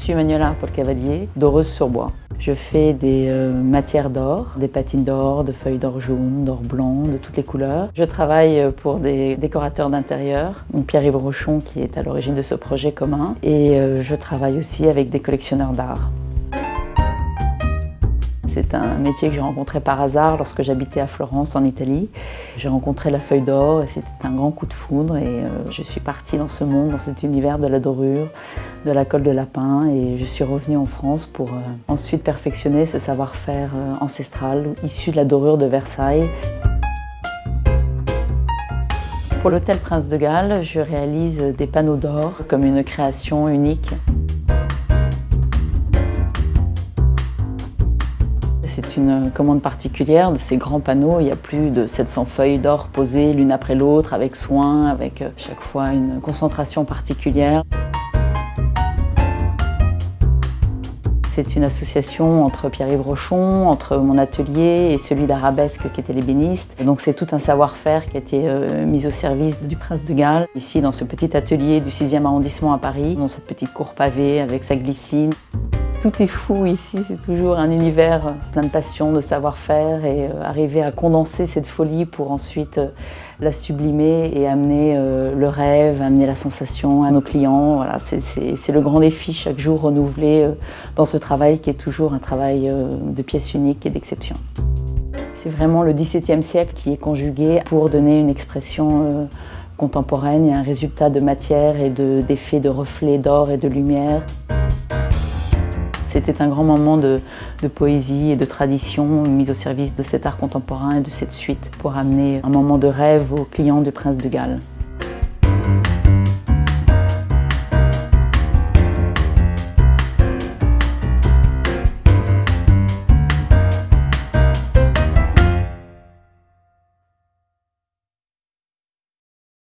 suis Manuela Polcavalier, doreuse sur bois. Je fais des matières d'or, des patines d'or, de feuilles d'or jaune, d'or blanc, de toutes les couleurs. Je travaille pour des décorateurs d'intérieur, Pierre-Yves Rochon qui est à l'origine de ce projet commun, et je travaille aussi avec des collectionneurs d'art. C'est un métier que j'ai rencontré par hasard lorsque j'habitais à Florence, en Italie. J'ai rencontré la feuille d'or et c'était un grand coup de foudre et je suis partie dans ce monde, dans cet univers de la dorure, de la colle de lapin, et je suis revenue en France pour ensuite perfectionner ce savoir-faire ancestral issu de la dorure de Versailles. Pour l'hôtel Prince de Galles, je réalise des panneaux d'or comme une création unique. C'est une commande particulière de ces grands panneaux. Il y a plus de 700 feuilles d'or posées l'une après l'autre avec soin, avec chaque fois une concentration particulière. C'est une association entre Pierre-Yves Rochon, entre mon atelier et celui d'Arabesque qui était l'ébéniste. Donc c'est tout un savoir-faire qui a été mis au service du Prince de Galles. Ici dans ce petit atelier du 6e arrondissement à Paris, dans cette petite cour pavée avec sa glycine. Tout est fou ici, c'est toujours un univers plein de passion, de savoir-faire, et arriver à condenser cette folie pour ensuite la sublimer et amener le rêve, amener la sensation à nos clients. Voilà, c'est le grand défi chaque jour renouvelé dans ce travail qui est toujours un travail de pièce unique et d'exception. C'est vraiment le XVIIe siècle qui est conjugué pour donner une expression contemporaine et un résultat de matière et d'effets de reflets d'or et de lumière. C'était un grand moment de poésie et de tradition mis au service de cet art contemporain et de cette suite pour amener un moment de rêve aux clients du Prince de Galles.